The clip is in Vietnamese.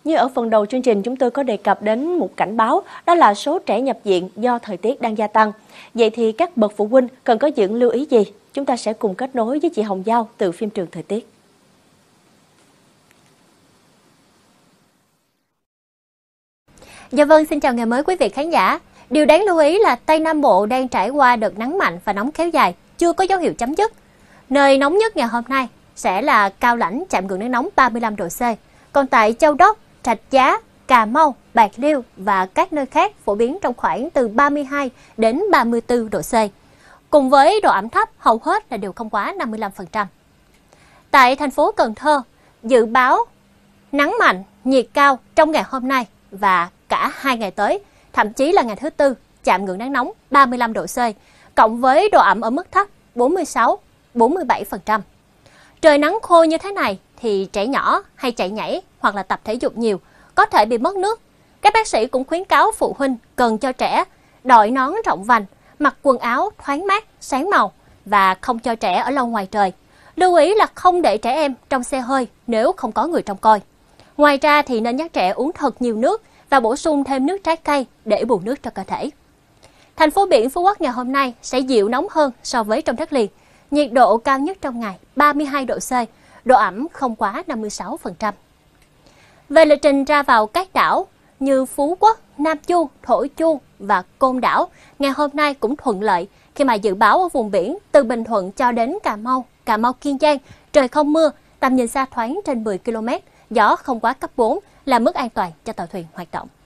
Như ở phần đầu chương trình, chúng tôi có đề cập đến một cảnh báo, đó là số trẻ nhập viện do thời tiết đang gia tăng. Vậy thì các bậc phụ huynh cần có những lưu ý gì? Chúng ta sẽ cùng kết nối với chị Hồng Giao từ phim trường thời tiết. Dạ vâng, xin chào ngày mới quý vị khán giả. Điều đáng lưu ý là Tây Nam Bộ đang trải qua đợt nắng mạnh và nóng kéo dài, chưa có dấu hiệu chấm dứt. Nơi nóng nhất ngày hôm nay sẽ là Cao Lãnh, chạm ngưỡng nắng nóng 35 độ C. Còn tại Châu Đốc, Rạch Giá, Cà Mau, Bạc Liêu và các nơi khác phổ biến trong khoảng từ 32 đến 34 độ C. Cùng với độ ẩm thấp hầu hết là đều không quá 55%. Tại thành phố Cần Thơ, dự báo nắng mạnh, nhiệt cao trong ngày hôm nay và cả 2 ngày tới, thậm chí là ngày thứ Tư, chạm ngưỡng nắng nóng 35 độ C, cộng với độ ẩm ở mức thấp 46-47%. Trời nắng khô như thế này thì trẻ nhỏ hay chạy nhảy hoặc là tập thể dục nhiều có thể bị mất nước. Các bác sĩ cũng khuyến cáo phụ huynh cần cho trẻ đội nón rộng vành, mặc quần áo thoáng mát, sáng màu và không cho trẻ ở lâu ngoài trời. Lưu ý là không để trẻ em trong xe hơi nếu không có người trông coi. Ngoài ra thì nên nhắc trẻ uống thật nhiều nước và bổ sung thêm nước trái cây để bù nước cho cơ thể. Thành phố biển Phú Quốc ngày hôm nay sẽ dịu nóng hơn so với trong đất liền. Nhiệt độ cao nhất trong ngày 32 độ C, độ ẩm không quá 56%. Về lịch trình ra vào các đảo như Phú Quốc, Nam Chu, Thổ Chu và Côn Đảo, ngày hôm nay cũng thuận lợi khi mà dự báo ở vùng biển từ Bình Thuận cho đến Cà Mau Kiên Giang, trời không mưa, tầm nhìn xa thoáng trên 10 km, gió không quá cấp 4 là mức an toàn cho tàu thuyền hoạt động.